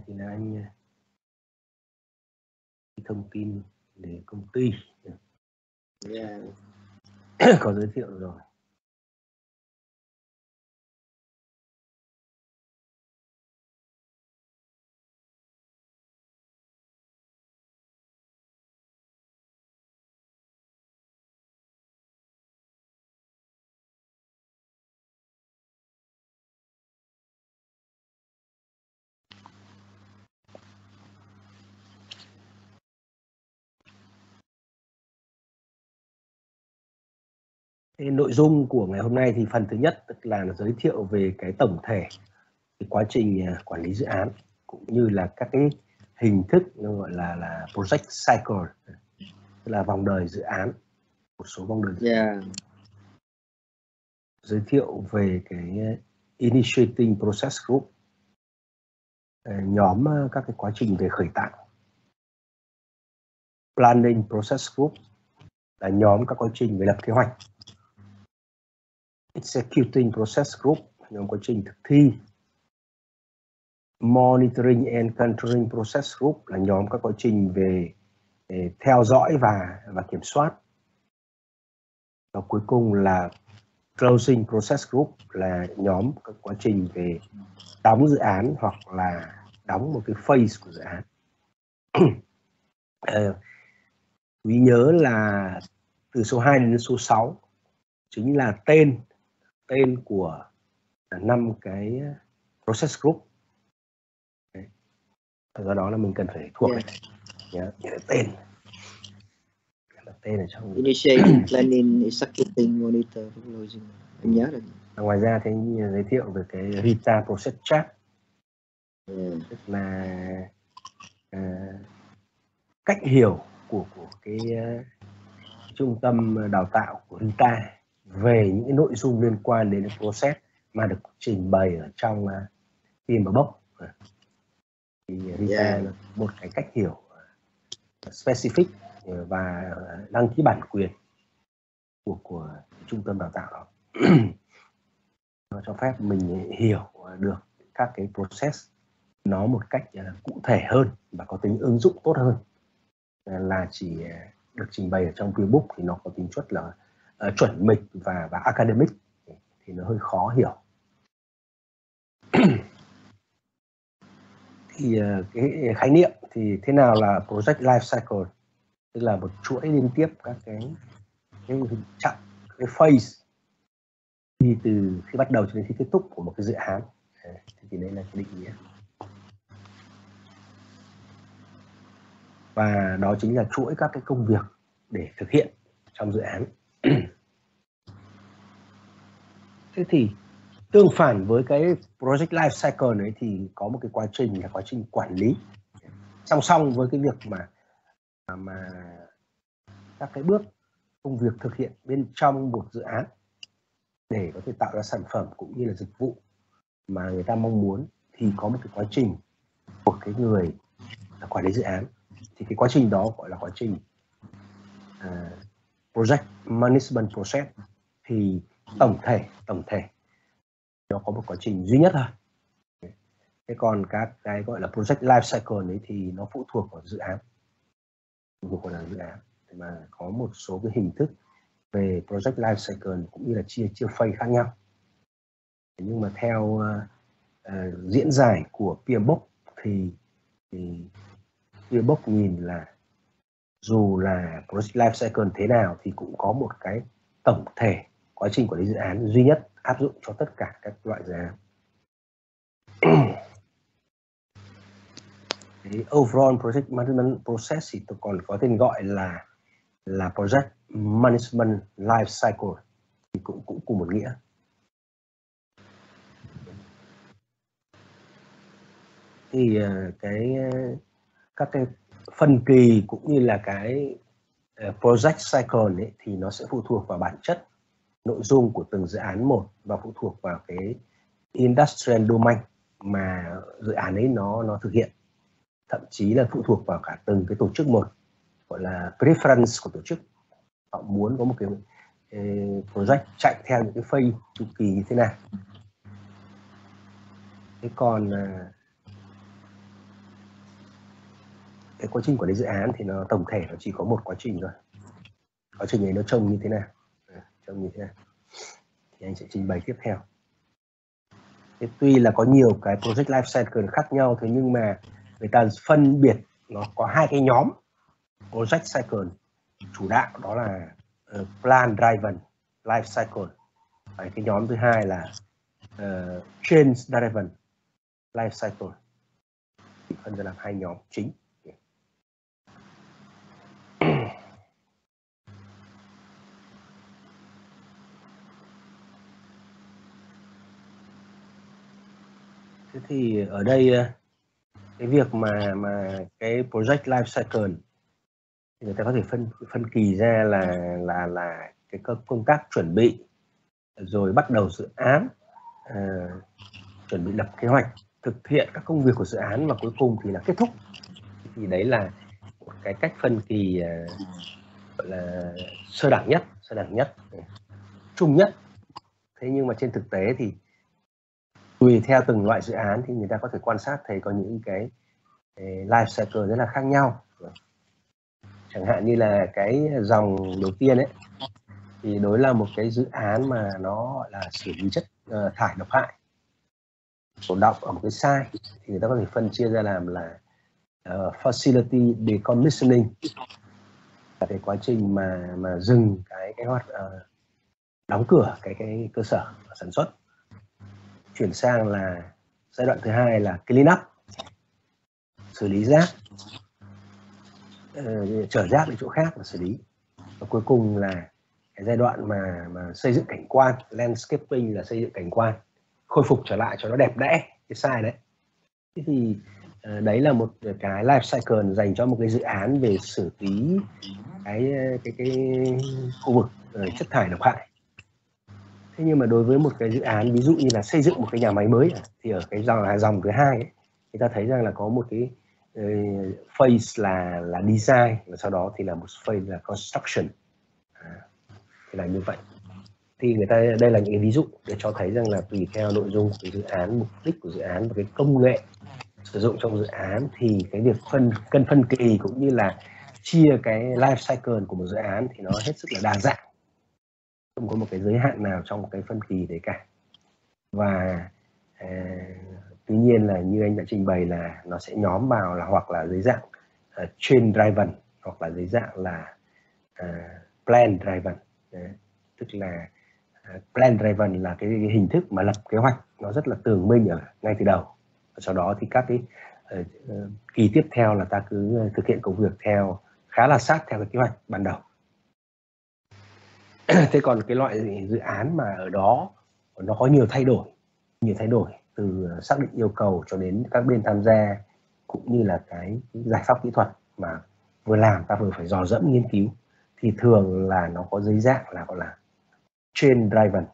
thì là anh thông tin để công ty có giới thiệu rồi. Thế nội dung của ngày hôm nay thì phần thứ nhất tức là giới thiệu về cái tổng thể cái quá trình quản lý dự án cũng như là các cái hình thức nó gọi là project cycle, tức là vòng đời dự án, một số vòng đời dự án. Giới thiệu về cái initiating process group, nhóm các cái quá trình về khởi tạo. Planning process group là nhóm các quá trình về lập kế hoạch. Executing process group nhóm quá trình thực thi. Monitoring and controlling process group là nhóm các quá trình về theo dõi và kiểm soát. Và cuối cùng là closing process group là nhóm các quá trình về đóng dự án hoặc là đóng một cái phase của dự án. Quý nhớ là từ số 2 đến số 6 chính là tên của 5 cái process group. Do đó là mình cần phải thuộc tên ở trong initiating, planning, executing, monitor, closing. Anh nhớ rồi. Ngoài ra thì giới thiệu về cái RITA process chart, tức là cách hiểu của cái trung tâm đào tạo của RITA về những cái nội dung liên quan đến process mà được trình bày ở trong PMBOK. Thì RITA là một cái cách hiểu specific và đăng ký bản quyền của trung tâm đào tạo đó. Nó cho phép mình hiểu được các cái process nó một cách cụ thể hơn và có tính ứng dụng tốt hơn là chỉ được trình bày ở trong PMBOK thì nó có tính chất là chuẩn mực và academic thì nó hơi khó hiểu. Thì cái khái niệm thì thế nào là project life cycle, tức là một chuỗi liên tiếp các cái chặng, cái phase đi từ khi bắt đầu cho đến khi kết thúc của một cái dự án. Thì đây là cái định nghĩa. Và đó chính là chuỗi các cái công việc để thực hiện trong dự án. Thế thì tương phản với cái project life cycle đấy thì có một cái quá trình là quá trình quản lý, song song với cái việc mà các cái bước công việc thực hiện bên trong một dự án để có thể tạo ra sản phẩm cũng như là dịch vụ mà người ta mong muốn, thì có một cái quá trình của cái người quản lý dự án. Thì cái quá trình đó gọi là quá trình project management process. Thì tổng thể nó có một quá trình duy nhất thôi. Thế còn các cái gọi là project life cycle ấy thì nó phụ thuộc vào dự án, mà có một số cái hình thức về project life cycle cũng như là chia phase khác nhau. Nhưng mà theo diễn giải của PMBOK thì PMBOK nhìn là dù là project life cycle thế nào thì cũng có một cái tổng thể quá trình quản lý dự án duy nhất áp dụng cho tất cả các loại dự án. Cái overall project management process thì tôi còn có tên gọi là project management life cycle, thì cũng cùng một nghĩa. Thì các cái phân kỳ cũng như là cái project cycle ấy, thì nó sẽ phụ thuộc vào bản chất nội dung của từng dự án một và phụ thuộc vào cái industrial domain mà dự án ấy nó thực hiện, thậm chí là phụ thuộc vào cả từng cái tổ chức một, gọi là preference của tổ chức. Họ muốn có một cái project chạy theo những cái phase chu kỳ như thế nào. Thế còn cái quá trình quản lý dự án thì nó tổng thể nó chỉ có một quá trình thôi. Quá trình này nó trông như thế nào? Trông như thế nào? Thì anh sẽ trình bày tiếp theo. Thế tuy là có nhiều cái project life cycle khác nhau, thế nhưng mà người ta phân biệt nó có hai cái nhóm project cycle chủ đạo, đó là plan driven life cycle, và cái nhóm thứ hai là change driven life cycle. Thì phân ra làm hai nhóm chính. Thế thì ở đây cái việc mà cái project life cycle thì người ta có thể phân kỳ ra là cái công tác chuẩn bị, rồi bắt đầu dự án, chuẩn bị lập kế hoạch, thực hiện các công việc của dự án, và cuối cùng thì là kết thúc. Thì đấy là một cái cách phân kỳ gọi là sơ đẳng nhất, chung nhất. Thế nhưng mà trên thực tế thì tùy theo từng loại dự án thì người ta có thể quan sát thấy có những cái life cycle rất là khác nhau. Chẳng hạn như là cái dòng đầu tiên ấy, thì đối là một cái dự án mà nó gọi là xử lý chất thải độc hại tồn đọng ở một cái site, thì người ta có thể phân chia ra làm là facility decommissioning, là cái quá trình mà dừng cái hoạt đóng cửa cái cơ sở sản xuất. Chuyển sang là giai đoạn thứ hai là clean up, xử lý rác, chở rác đến chỗ khác và xử lý. Và cuối cùng là cái giai đoạn mà xây dựng cảnh quan, landscaping, là xây dựng cảnh quan, khôi phục trở lại cho nó đẹp đẽ cái site đấy. Thế thì đấy là một cái life cycle dành cho một cái dự án về xử lý cái khu vực chất thải độc hại. Thế nhưng mà đối với một cái dự án ví dụ như là xây dựng một cái nhà máy mới, thì ở cái dòng thứ hai ấy, người ta thấy rằng là có một cái phase là design, và sau đó thì là một phase là construction. Thì là như vậy. Thì người ta đây là những cái ví dụ để cho thấy rằng là tùy theo nội dung của dự án, mục đích của dự án và cái công nghệ sử dụng trong dự án, thì cái việc cần phân kỳ cũng như là chia cái life cycle của một dự án thì nó hết sức là đa dạng, không có một cái giới hạn nào trong cái phân kỳ đấy cả. Và tuy nhiên là như anh đã trình bày là nó sẽ nhóm vào là hoặc là dưới dạng chain driven, hoặc là dưới dạng là plan driven. Tức là plan driven là cái hình thức mà lập kế hoạch nó rất là tường minh ở ngay từ đầu, và sau đó thì các cái kỳ tiếp theo là ta cứ thực hiện công việc theo khá là sát theo cái kế hoạch ban đầu. Thế còn cái loại dự án mà ở đó nó có nhiều thay đổi từ xác định yêu cầu cho đến các bên tham gia, cũng như là cái giải pháp kỹ thuật mà vừa làm ta vừa phải dò dẫm nghiên cứu, thì thường là nó có dưới dạng là gọi là chain driven.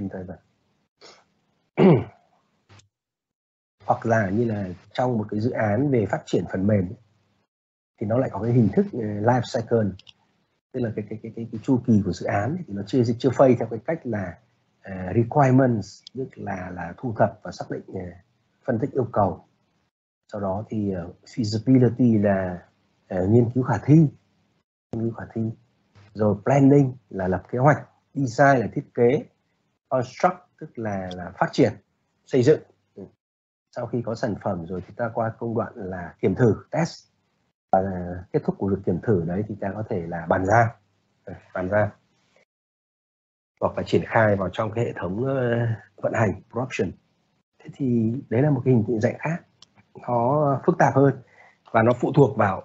Hoặc là như là trong một cái dự án về phát triển phần mềm thì nó lại có cái hình thức life cycle, tức là cái chu kỳ của dự án thì nó chưa phase theo cái cách là requirements, tức là thu thập và xác định, phân tích yêu cầu. Sau đó thì feasibility là nghiên cứu khả thi, rồi planning là lập kế hoạch, design là thiết kế, construct tức là phát triển, xây dựng. Sau khi có sản phẩm rồi thì ta qua công đoạn là kiểm thử, test, và kết thúc của việc kiểm thử đấy thì ta có thể là bàn giao hoặc là triển khai vào trong cái hệ thống vận hành production. Thế thì đấy là một cái hình dạng khác, nó phức tạp hơn và nó phụ thuộc vào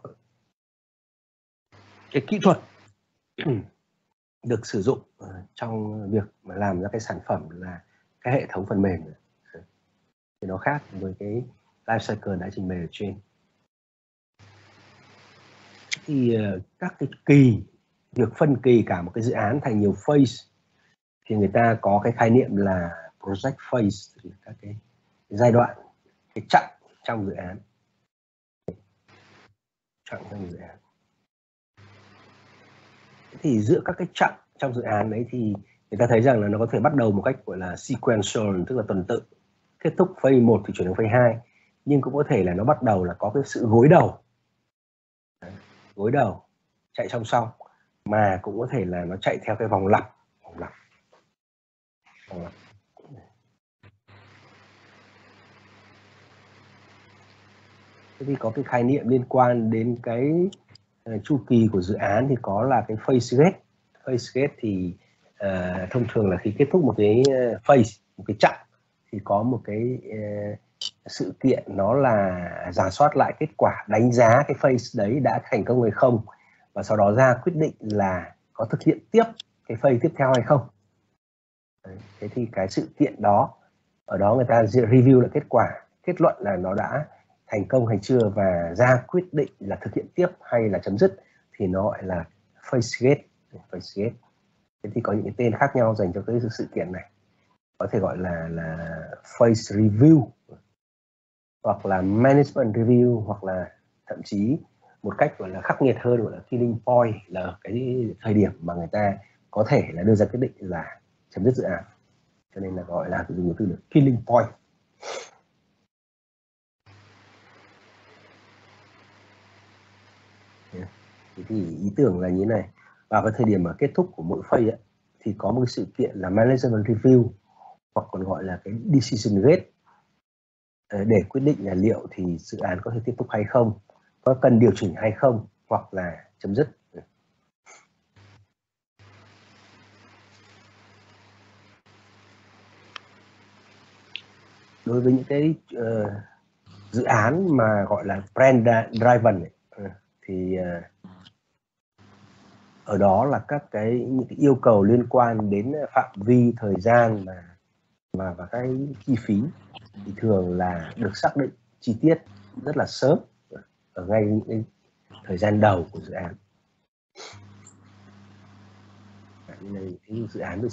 cái kỹ thuật được sử dụng trong việc mà làm ra cái sản phẩm là cái hệ thống phần mềm, thì nó khác với cái life cycle đã trình bày ở trên. Thì các cái kỳ, việc phân kỳ cả một cái dự án thành nhiều phase thì người ta có cái khái niệm là project phase, tức là các cái giai đoạn, cái chặng trong dự án. Thì giữa các cái chặng trong dự án đấy thì người ta thấy rằng là nó có thể bắt đầu một cách gọi là sequential, tức là tuần tự, kết thúc phase 1 thì chuyển sang phase 2, nhưng cũng có thể là nó bắt đầu là có cái sự gối đầu gối đầu chạy song song, mà cũng có thể là nó chạy theo cái vòng lặp. Thế thì có cái khái niệm liên quan đến cái chu kỳ của dự án thì có là cái phase gate. Phase gate thì thông thường là khi kết thúc một cái phase, một cái chặng, thì có một cái sự kiện nó là rà soát lại kết quả, đánh giá cái phase đấy đã thành công hay không, và sau đó ra quyết định là có thực hiện tiếp cái phase tiếp theo hay không. Đấy, thế thì cái sự kiện đó, ở đó người ta review lại kết quả, kết luận là nó đã thành công hay chưa, và ra quyết định là thực hiện tiếp hay là chấm dứt, thì nó gọi là phase gate. Phase gate. Thế thì có những cái tên khác nhau dành cho cái sự kiện này, có thể gọi là phase review, hoặc là management review, hoặc là thậm chí một cách gọi là khắc nghiệt hơn gọi là killing point, là cái thời điểm mà người ta có thể là đưa ra quyết định là chấm dứt dự án, cho nên là gọi là dùng từ là killing point. Thế thì ý tưởng là như thế này, vào cái thời điểm mà kết thúc của mỗi phase ấy, thì có một cái sự kiện là management review, hoặc còn gọi là cái decision gate, để quyết định là liệu thì dự án có thể tiếp tục hay không, có cần điều chỉnh hay không, hoặc là chấm dứt. Đối với những cái dự án mà gọi là brand driven thì ở đó là những cái yêu cầu liên quan đến phạm vi, thời gian và cái chi phí thì thường là được xác định chi tiết rất là sớm ở ngay những cái thời gian đầu của dự án. Như này, cái dự án được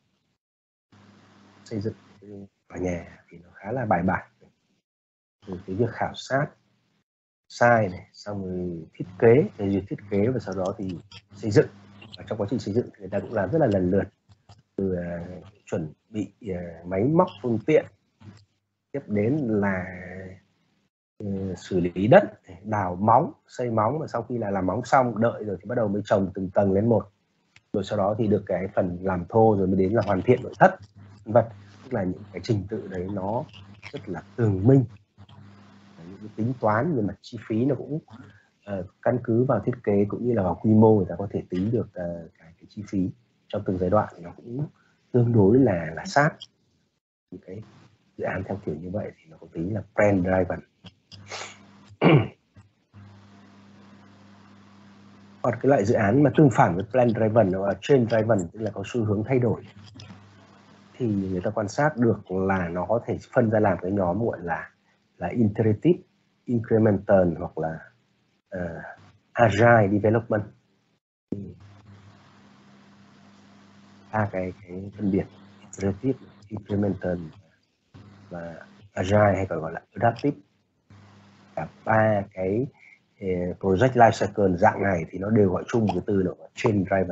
xây dựng tòa nhà thì nó khá là bài bản, từ cái việc khảo sát sai này, xong rồi thiết kế, phê duyệt thiết kế, và sau đó thì xây dựng. Và trong quá trình xây dựng thì người ta cũng làm rất là lần lượt, từ chuẩn bị máy móc phương tiện, tiếp đến là xử lý đất, đào móng, xây móng, và sau khi là làm móng xong, đợi rồi thì bắt đầu mới trồng từng tầng lên một, rồi sau đó thì được cái phần làm thô, rồi mới đến là hoàn thiện nội thất, vân. Tức là những cái trình tự đấy nó rất là tường minh, những cái tính toán về mặt chi phí nó cũng căn cứ vào thiết kế cũng như là vào quy mô, người ta có thể tính được cái chi phí trong từng giai đoạn, nó cũng tương đối là sát. Những cái dự án theo kiểu như vậy thì nó có tính là brand driven. Còn cái loại dự án mà tương phản với brand driven hoặc là trend driven, tức là có xu hướng thay đổi, thì người ta quan sát được là nó có thể phân ra làm cái nhóm gọi là iterative, incremental, hoặc là agile development. Ba cái phân biệt iterative, incremental và agile, hay còn gọi là adaptive. Cả ba cái project life cycle dạng này thì nó đều gọi chung một cái từ là change driven.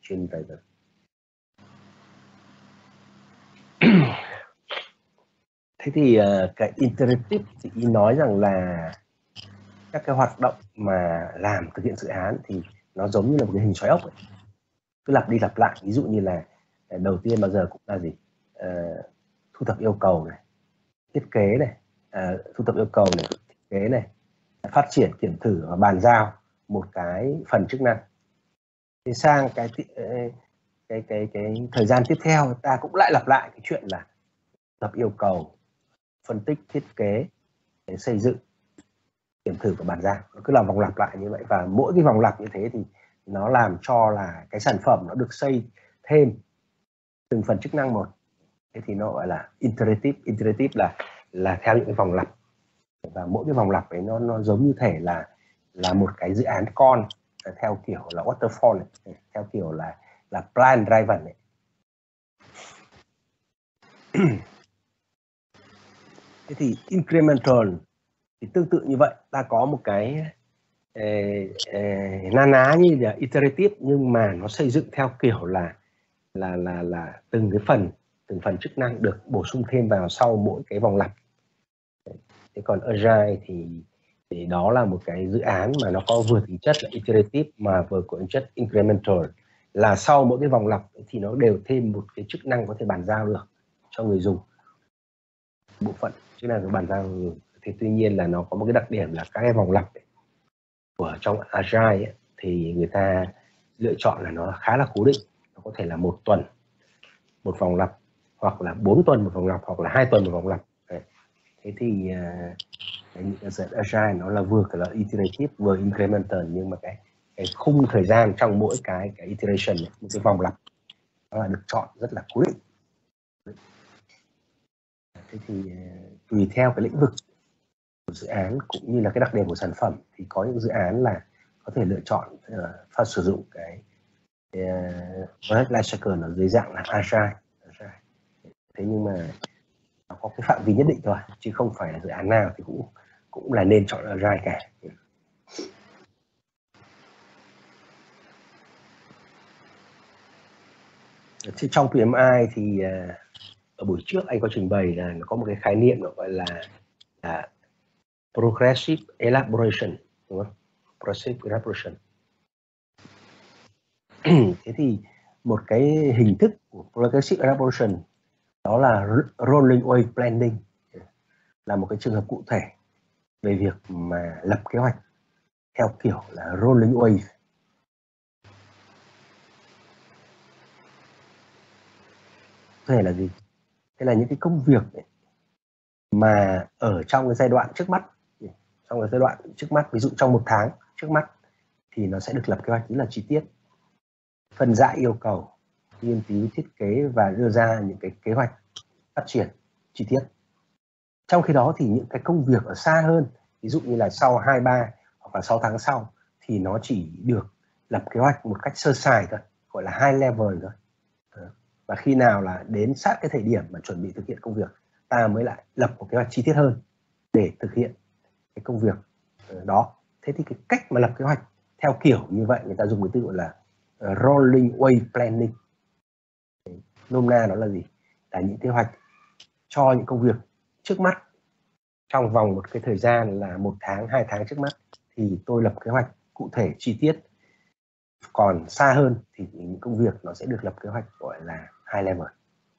Thế thì cái iterative thì ý nói rằng là các cái hoạt động mà thực hiện dự án thì nó giống như là một cái hình xoáy ốc ấy, cứ lặp đi lặp lại. Ví dụ như là đầu tiên bao giờ cũng là gì, thu thập yêu cầu này, thiết kế này, thu thập yêu cầu này, thiết kế này, phát triển, kiểm thử và bàn giao một cái phần chức năng. Thì sang cái thời gian tiếp theo, ta cũng lại lặp lại cái chuyện là tập yêu cầu, phân tích, thiết kế, xây dựng, kiểm thử và bàn giao. Nó cứ làm vòng lặp lại như vậy, và mỗi cái vòng lặp như thế thì nó làm cho là cái sản phẩm nó được xây thêm từng phần chức năng một. Thế thì nó gọi là iterative là theo những cái vòng lặp, và mỗi cái vòng lặp ấy nó giống như thể là một cái dự án con, theo kiểu là waterfall này, theo kiểu là plan driven này. Thế thì incremental thì tương tự như vậy, ta có một cái na ná như là iterative, nhưng mà nó xây dựng theo kiểu là từng phần chức năng được bổ sung thêm vào sau mỗi cái vòng lặp. Thế còn agile thì Thì đó là một cái dự án mà nó có vừa tính chất là iterative mà vừa có tính chất incremental, là sau mỗi cái vòng lặp thì nó đều thêm một cái chức năng có thể bàn giao được cho người dùng, bộ phận chức năng của bàn giao người dùng. Thì tuy nhiên là nó có một cái đặc điểm là các cái vòng lặp của trong Agile ấy, thì người ta lựa chọn là nó khá là cố định, nó có thể là 1 tuần một vòng lặp, hoặc là 4 tuần một vòng lặp, hoặc là 2 tuần một vòng lặp. Đấy. Thế thì cái dự Agile nó là vừa là iterative vừa incremental, nhưng mà cái khung thời gian trong mỗi cái iteration này, một cái vòng lặp nó là được chọn rất là cố định. Thế thì tùy theo cái lĩnh vực của dự án cũng như là cái đặc điểm của sản phẩm, thì có những dự án là có thể lựa chọn sử dụng cái Product Lifecycle ở dưới dạng là Agile. Thế nhưng mà nó có cái phạm vi nhất định thôi, chứ không phải là dự án nào thì cũng là nên chọn Agile cả. Thì trong PMI thì ở buổi trước anh có trình bày là nó có một cái khái niệm gọi là progressive elaboration, đúng không? Progressive elaboration. Thế thì một cái hình thức của progressive elaboration đó là rolling wave planning, là một cái trường hợp cụ thể về việc mà lập kế hoạch theo kiểu là rolling wave. Có thể là gì? Thế là những cái công việc ấy, mà ở trong cái giai đoạn trước mắt, ví dụ trong 1 tháng trước mắt thì nó sẽ được lập kế hoạch rất là chi tiết, phân rã yêu cầu, nghiên cứu thiết kế và đưa ra những cái kế hoạch phát triển chi tiết. Trong khi đó thì những cái công việc ở xa hơn, ví dụ như là sau 2-3 hoặc là 6 tháng sau, thì nó chỉ được lập kế hoạch một cách sơ sài thôi, gọi là high level thôi. Và khi nào là đến sát cái thời điểm mà chuẩn bị thực hiện công việc, ta mới lại lập một kế hoạch chi tiết hơn để thực hiện cái công việc đó. Thế thì cái cách mà lập kế hoạch theo kiểu như vậy người ta dùng cái từ gọi là rolling wave planning. Nôm na nó là gì? Là những kế hoạch cho những công việc trước mắt trong vòng một cái thời gian là 1 tháng, 2 tháng trước mắt thì tôi lập kế hoạch cụ thể chi tiết. Còn xa hơn thì những công việc nó sẽ được lập kế hoạch gọi là high level.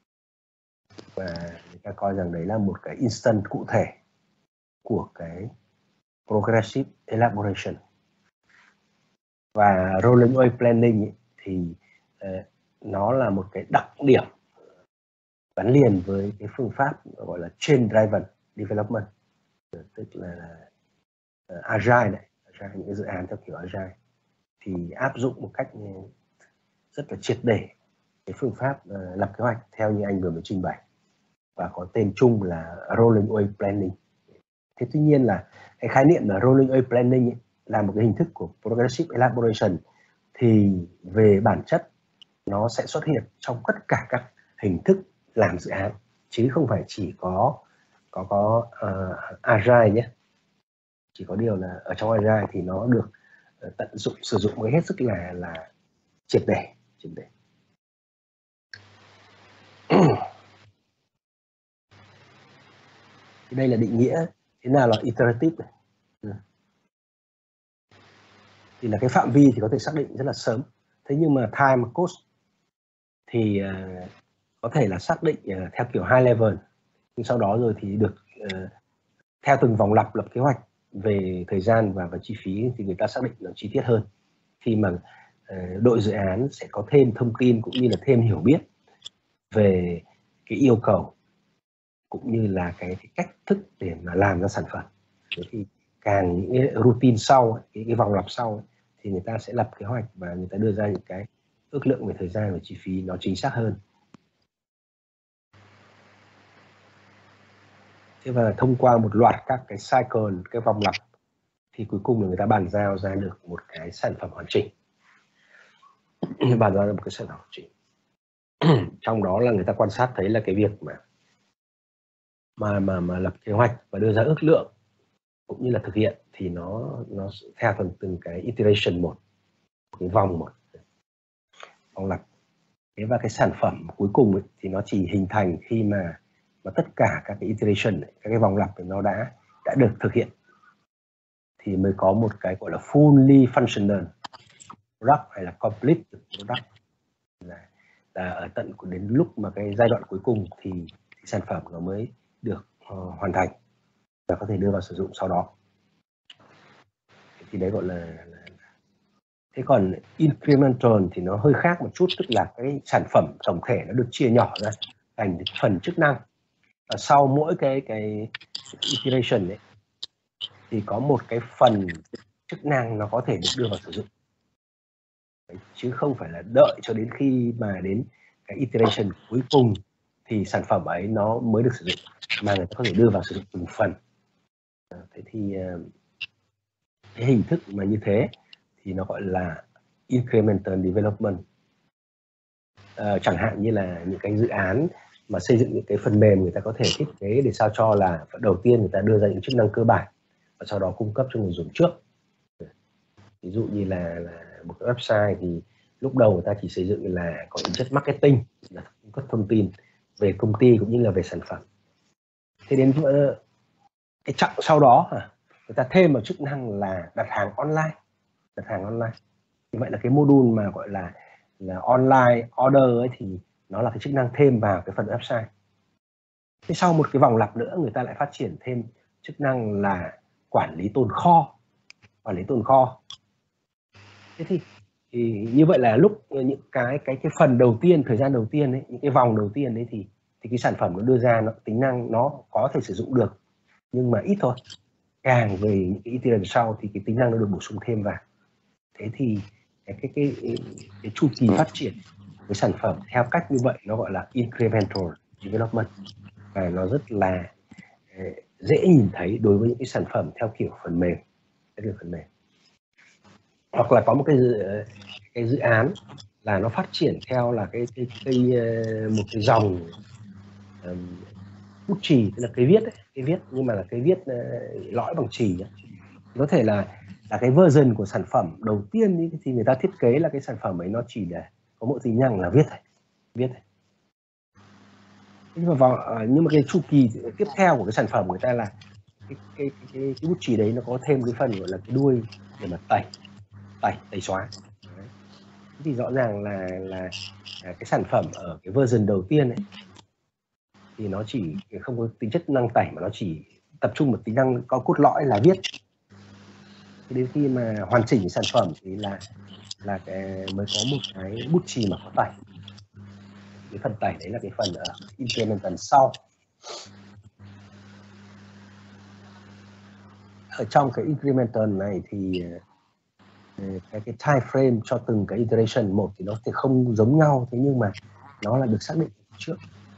Và người ta coi rằng đấy là một cái instant cụ thể của cái progressive elaboration. Và rolling wave planning ấy, thì nó là một cái đặc điểm gắn liền với cái phương pháp gọi là chain driven development, tức là Agile này, những cái dự án theo kiểu Agile thì áp dụng một cách rất là triệt để cái phương pháp lập kế hoạch theo như anh vừa mới trình bày, và có tên chung là rolling wave planning. Thế tuy nhiên là cái khái niệm là rolling wave planning ấy, là một cái hình thức của progressive elaboration, thì về bản chất nó sẽ xuất hiện trong tất cả các hình thức làm dự án, chứ không phải chỉ có Agile nhé. Chỉ có điều là ở trong Agile thì nó được tận dụng, sử dụng với hết sức là triệt để. Thì đây là định nghĩa thế nào là iterative này. Thì là cái phạm vi thì có thể xác định rất là sớm. Thế nhưng mà time cost thì có thể là xác định theo kiểu high level, nhưng sau đó rồi thì được theo từng vòng lập kế hoạch về thời gian và chi phí thì người ta xác định nó chi tiết hơn, khi mà đội dự án sẽ có thêm thông tin cũng như là thêm hiểu biết về cái yêu cầu cũng như là cái cách thức để mà làm ra sản phẩm. Thế thì càng những cái routine sau, cái vòng lặp sau thì người ta sẽ lập kế hoạch và người ta đưa ra những cái ước lượng về thời gian và chi phí nó chính xác hơn. Thế và thông qua một loạt các cái cycle, cái vòng lặp thì cuối cùng là người ta bàn giao ra được một cái sản phẩm hoàn chỉnh. Trong đó là người ta quan sát thấy là cái việc mà lập kế hoạch và đưa ra ước lượng cũng như là thực hiện thì nó theo từng cái iteration một, cái vòng lặp. Thế và cái sản phẩm cuối cùng ấy, thì nó chỉ hình thành khi mà tất cả các cái iteration, các cái vòng lặp thì nó đã được thực hiện thì mới có một cái gọi là fully functional product hay là complete product, là ở tận đến lúc mà cái giai đoạn cuối cùng thì sản phẩm nó mới được hoàn thành và có thể đưa vào sử dụng sau đó. Thì đấy gọi là thế. Còn incremental thì nó hơi khác một chút, tức là cái sản phẩm tổng thể nó được chia nhỏ ra thành phần chức năng, và sau mỗi cái iteration ấy thì có một cái phần chức năng nó có thể được đưa vào sử dụng, chứ không phải là đợi cho đến khi mà đến cái iteration cuối cùng thì sản phẩm ấy nó mới được sử dụng, mà người ta có thể đưa vào sử dụng từng phần. Thế thì cái hình thức mà như thế thì nó gọi là incremental development. Chẳng hạn như là những cái dự án mà xây dựng những cái phần mềm, người ta có thể thiết kế để sao cho là đầu tiên người ta đưa ra những chức năng cơ bản và sau đó cung cấp cho người dùng trước. Ví dụ như là một cái website thì lúc đầu người ta chỉ xây dựng là có tính chất marketing, là cung cấp thông tin về công ty cũng như là về sản phẩm. Thế đến cái chặng sau đó người ta thêm một chức năng là đặt hàng online. Như vậy là cái module mà gọi là online order ấy thì nó là cái chức năng thêm vào cái phần website. Thế sau một cái vòng lặp nữa, người ta lại phát triển thêm chức năng là quản lý tồn kho. Thế thì như vậy là lúc những cái phần đầu tiên, thời gian đầu tiên ấy, những cái vòng đầu tiên đấy thì cái sản phẩm nó đưa ra nó tính năng nó có thể sử dụng được nhưng mà ít thôi. Càng về những cái iteration sau thì cái tính năng nó được bổ sung thêm vào. Thế thì cái chu kỳ phát triển cái sản phẩm theo cách như vậy nó gọi là incremental development, và nó rất là dễ nhìn thấy đối với những cái sản phẩm theo kiểu phần mềm. Hoặc là có một cái dự án là nó phát triển theo là một cái dòng bút chì, tức là cây viết nhưng mà là cây viết lõi bằng chì ấy. Có thể là cái version của sản phẩm đầu tiên ý, thì người ta thiết kế là cái sản phẩm ấy nó chỉ để có mỗi tính năng là viết thôi. Nhưng mà cái chu kỳ tiếp theo của cái sản phẩm người ta là cái bút chì đấy nó có thêm cái phần gọi là cái đuôi để mà tẩy xóa. Đấy. Thì rõ ràng là cái sản phẩm ở cái version đầu tiên ấy thì nó chỉ không có tính chất năng tẩy, mà nó chỉ tập trung một tính năng có cốt lõi là viết. Thì đến khi mà hoàn chỉnh sản phẩm thì là mới có một cái bút chì mà có tẩy. Cái phần tẩy đấy là cái phần ở incremental sau. Ở trong cái incremental này thì cái time frame cho từng cái iteration một thì nó thì không giống nhau, thế nhưng mà nó là được xác định trước.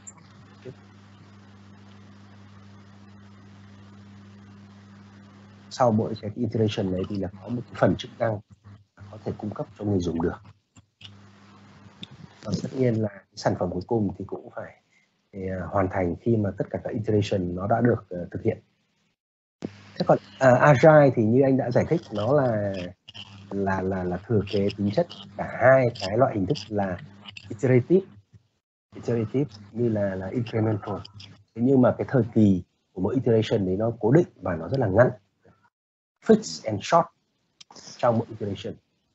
Sau mỗi cái iteration đấy thì là có một cái phần chức năng có thể cung cấp cho người dùng được. Và tất nhiên là cái sản phẩm cuối cùng thì cũng phải hoàn thành khi mà tất cả các iteration nó đã được thực hiện. Thế còn Agile thì như anh đã giải thích, nó là thừa kế tính chất cả hai cái loại hình thức là iterative như là incremental. Thế nhưng mà cái thời kỳ của mỗi iteration đấy nó cố định và nó rất là ngắn, fixed and short trong mỗi iteration.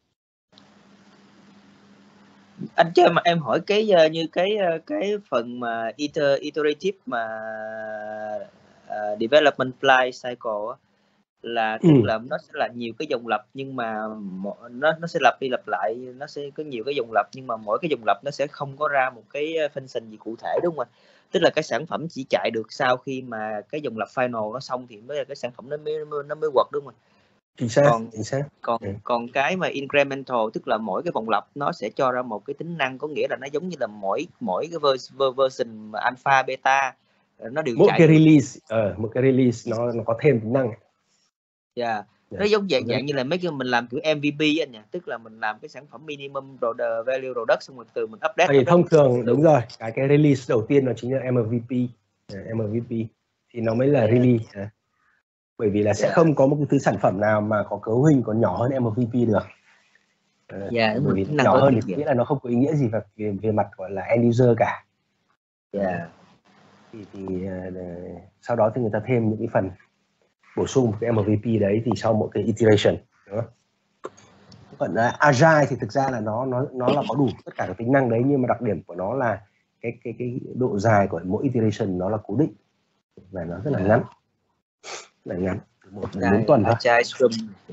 Anh cho mà em hỏi như cái phần mà iterative mà development life cycle là tức là nó sẽ là nhiều cái dòng lặp, nhưng mà nó sẽ lặp đi lặp lại, nó sẽ có nhiều cái dòng lặp, nhưng mà mỗi cái dòng lặp nó sẽ không có ra một cái function gì cụ thể, đúng không ạ? Tức là cái sản phẩm chỉ chạy được sau khi mà cái dòng lặp final nó xong thì mới là cái sản phẩm nó mới work, đúng không ạ? Chính xác. Còn cái mà incremental tức là mỗi cái vòng lặp nó sẽ cho ra một cái tính năng, có nghĩa là nó giống như là mỗi cái version alpha beta nó đều mỗi chạy cái release một cái release nó có thêm tính năng. Nó giống dạng như là mấy cái mình làm kiểu MVP anh nhỉ, tức là mình làm cái sản phẩm minimum value product xong rồi từ mình update. Thông thường đúng rồi, cái release đầu tiên nó chính là MVP thì nó mới là release. Bởi vì là sẽ không có một cái thứ sản phẩm nào mà có cấu hình còn nhỏ hơn MVP được. Bởi vì nhỏ hơn thì nghĩa là nó không có ý nghĩa gì về mặt gọi là end user cả. Thì sau đó thì người ta thêm những cái phần bổ sung cái MVP đấy thì sau mỗi cái iteration. Còn Agile thì thực ra là nó là có đủ tất cả các tính năng đấy, nhưng mà đặc điểm của nó là cái độ dài của mỗi iteration nó là cố định và nó rất là ngắn, từ 1 đến 4 tuần thôi. Agile Scrum.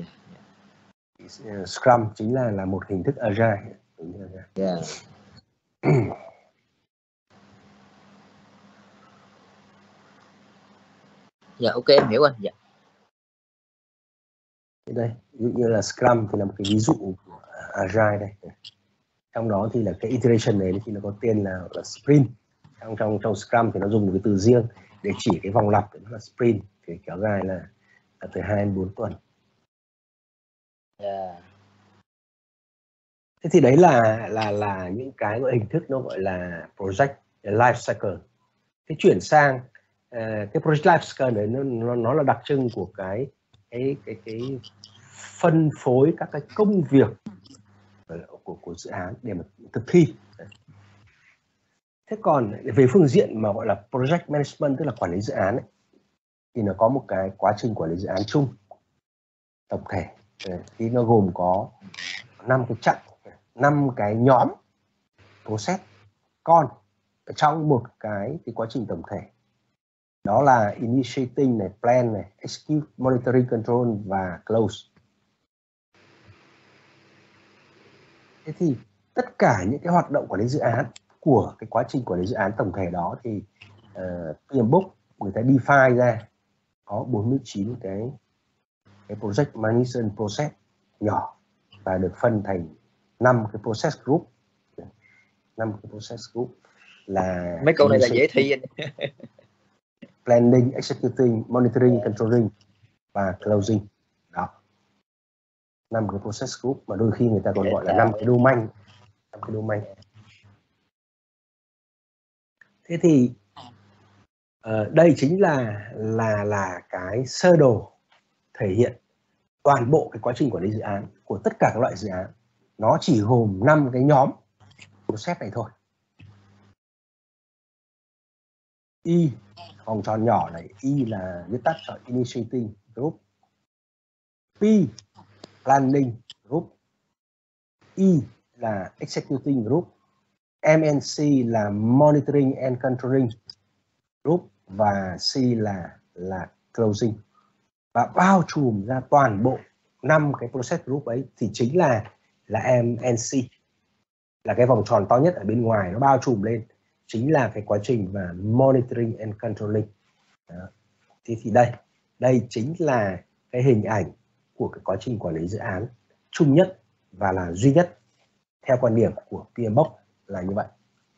Scrum chính là một hình thức Agile. Dạ ok, em hiểu anh. Dạ. Đây, ví dụ như là Scrum thì là một cái ví dụ của Agile đây. Trong đó thì là cái iteration này thì nó có tên là sprint. Trong Scrum thì nó dùng một cái từ riêng để chỉ cái vòng lặp, nó là sprint, thì kéo dài là từ 2 đến 4 tuần. Thế thì đấy là những cái gọi hình thức nó gọi là project life cycle. Thế chuyển sang cái project life cycle đấy nó là đặc trưng của cái phân phối các cái công việc của dự án để mà thực thi. Thế còn về phương diện mà gọi là project management, tức là quản lý dự án ấy, thì nó có một cái quá trình quản lý dự án chung tổng thể, thì nó gồm có 5 cái chặng, 5 cái nhóm process con trong một cái quá trình tổng thể. Đó là initiating này, plan này, execute, monitoring, control và close. Thế thì tất cả những cái hoạt động quản lý dự án của cái quá trình quản lý dự án tổng thể đó thì PMBOK người ta define ra có 49 cái project management process nhỏ và được phân thành 5 cái process group. 5 cái process group là mấy câu này là dễ thi anh. planning, executing, monitoring, controlling và closing. Đó, 5 cái process group mà đôi khi người ta còn gọi là 5 cái domain. 5 cái domain. Thế thì đây chính là cái sơ đồ thể hiện toàn bộ cái quá trình quản lý dự án của tất cả các loại dự án. Nó chỉ gồm 5 cái nhóm process này thôi. I, vòng tròn nhỏ này, I là viết tắt cho initiating group. P, planning group. E là executing group. MNC là monitoring and controlling group và C là closing. Và bao trùm ra toàn bộ 5 cái process group ấy thì chính là MNC, là cái vòng tròn to nhất ở bên ngoài, nó bao trùm lên chính là cái quá trình và monitoring and controlling. Đó. Thế thì đây chính là cái hình ảnh của cái quá trình quản lý dự án chung nhất và là duy nhất theo quan điểm của PMBOK là như vậy.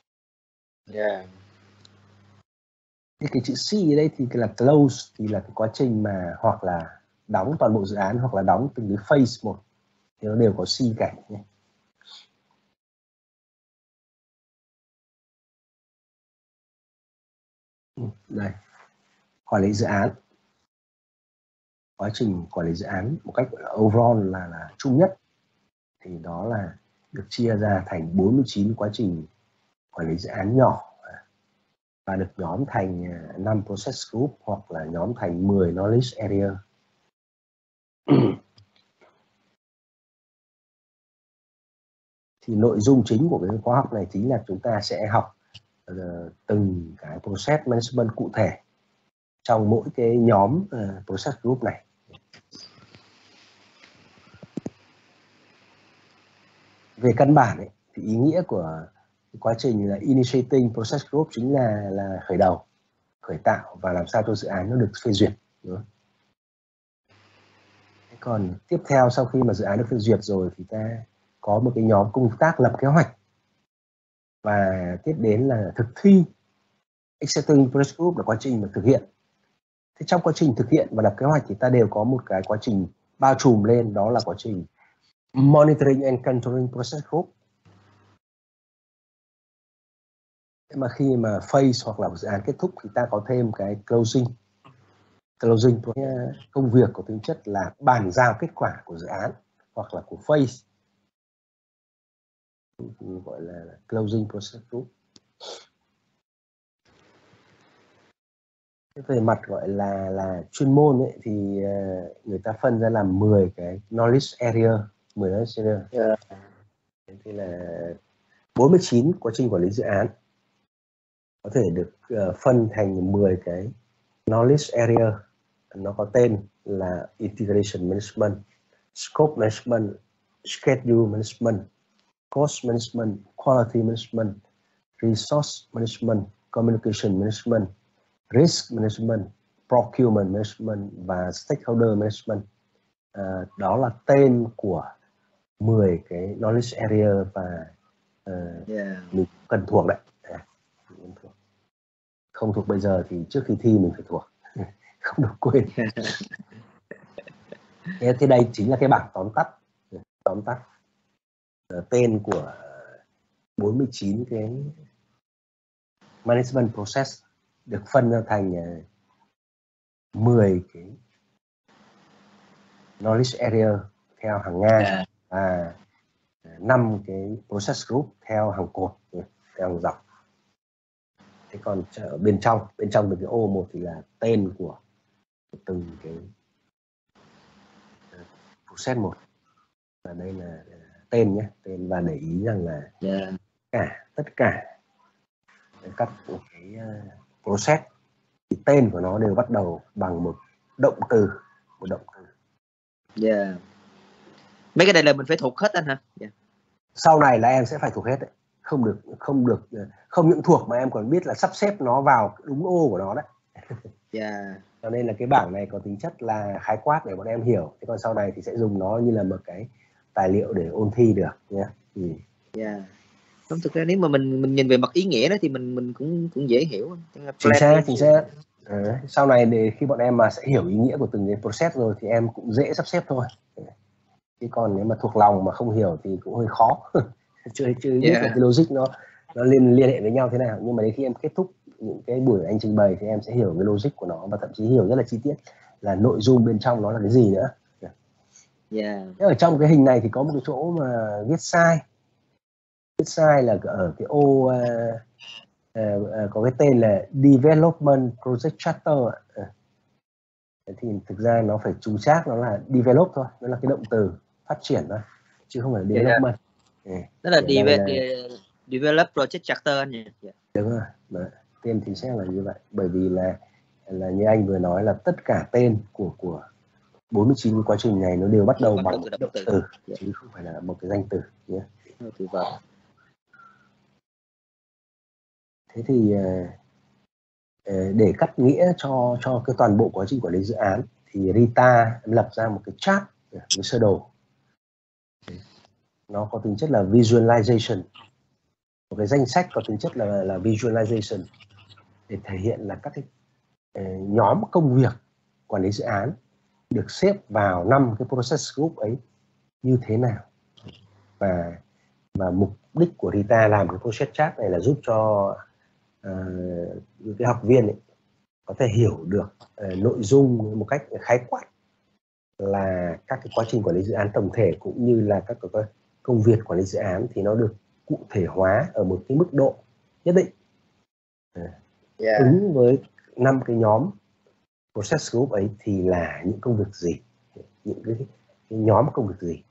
Thì cái chữ C ở đây thì là close, thì là cái quá trình mà hoặc là đóng toàn bộ dự án hoặc là đóng từng cái phase một, thì nó đều có C cả nhé. Đây, quản lý dự án, quá trình quản lý dự án một cách overall là chung nhất, thì đó là được chia ra thành 49 quá trình quản lý dự án nhỏ và được nhóm thành 5 process group hoặc là nhóm thành 10 knowledge area. Thì nội dung chính của cái khóa học này chính là chúng ta sẽ học từng cái process management cụ thể trong mỗi cái nhóm process group này. Về căn bản ấy, thì ý nghĩa của quá trình là initiating process group chính là khởi đầu, khởi tạo và làm sao cho dự án nó được phê duyệt. Còn tiếp theo sau khi mà dự án được phê duyệt rồi thì ta có một cái nhóm công tác lập kế hoạch và tiếp đến là thực thi. Executing process group là quá trình mà thực hiện. Thế trong quá trình thực hiện và lập kế hoạch thì ta đều có một cái quá trình bao trùm lên, đó là quá trình monitoring and controlling process group. Mà khi mà phase hoặc là dự án kết thúc thì ta có thêm cái closing. Closing công việc của tính chất là bàn giao kết quả của dự án hoặc là của phase, gọi là closing process group. Về mặt gọi là chuyên môn ấy, thì người ta phân ra làm 10 cái knowledge area, 10 knowledge area. Thì là 49 quá trình quản lý dự án có thể được phân thành 10 cái knowledge area. Nó có tên là integration management, scope management, schedule management, cost management, quality management, resource management, communication management, risk management, procurement management và stakeholder management. Đó là tên của 10 cái knowledge area và mình cần thuộc đấy. Không thuộc bây giờ thì trước khi thi mình phải thuộc, không được quên. Thế đây chính là cái bảng tóm tắt tên của 49 cái management process được phân ra thành 10 cái knowledge area theo hàng ngang và 5 cái process group theo hàng cột, theo hàng dọc. Thế còn ở bên trong từng cái ô một thì là tên của từng cái process một. Và đây là tên nhé, tên, và để ý rằng là tất cả các cái process thì tên của nó đều bắt đầu bằng một động từ. Mấy cái này là mình phải thuộc hết anh hả? Sau này là em sẽ phải thuộc hết đấy. Không những thuộc mà em còn biết là sắp xếp nó vào đúng ô của nó đấy. Cho nên là cái bảng này có tính chất là khái quát để bọn em hiểu. Thế còn sau này thì sẽ dùng nó như là một cái tài liệu để ôn thi được nhé. Không, thực ra nếu mà mình nhìn về mặt ý nghĩa đó thì mình cũng dễ hiểu. Chính xác. Sau này để khi bọn em mà sẽ hiểu ý nghĩa của từng cái process rồi thì em cũng dễ sắp xếp thôi. Chứ còn nếu mà thuộc lòng mà không hiểu thì cũng hơi khó. chưa biết là cái logic nó liên hệ với nhau thế nào. Nhưng mà đến khi em kết thúc những cái buổi anh trình bày thì em sẽ hiểu cái logic của nó và thậm chí hiểu rất là chi tiết là nội dung bên trong nó là cái gì nữa. Ở trong cái hình này thì có một cái chỗ mà viết sai là ở cái ô có cái tên là Development Project Charter. Thì thực ra nó phải trùng xác, nó là develop thôi, nó là cái động từ phát triển thôi chứ không phải là development. Đó là develop project charter anh nhỉ? Đúng rồi. Tên chính xác là như vậy, bởi vì là như anh vừa nói là tất cả tên của 49 cái quá trình này nó đều bắt đầu bằng động từ chứ không phải là một cái danh từ nhé. Thế thì để cắt nghĩa cho cái toàn bộ quá trình quản lý dự án thì Rita lập ra một cái chart, một sơ đồ. Nó có tính chất là visualization, một cái danh sách có tính chất là visualization để thể hiện là các cái nhóm công việc quản lý dự án được xếp vào 5 cái process group ấy như thế nào. Và mục đích của Rita làm cái process chart này là giúp cho những cái học viên ấy có thể hiểu được nội dung một cách khái quát là các cái quá trình quản lý dự án tổng thể cũng như là các cái công việc quản lý dự án thì nó được cụ thể hóa ở một cái mức độ nhất định, ứng với 5 cái nhóm process group ấy thì là những công việc gì, những cái nhóm công việc gì.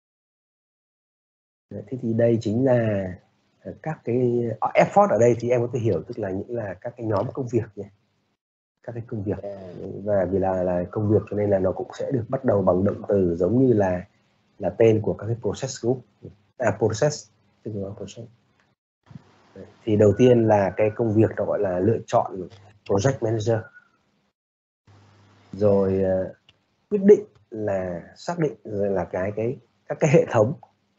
Thế thì đây chính là các cái effort ở đây thì em có thể hiểu tức là những là các cái nhóm công việc nhé, các cái công việc. Và vì là công việc cho nên là nó cũng sẽ được bắt đầu bằng động từ giống như là tên của các cái process group. Process tức là process. Thì đầu tiên là cái công việc nó gọi là lựa chọn project manager, rồi quyết định là xác định rồi là các cái hệ thống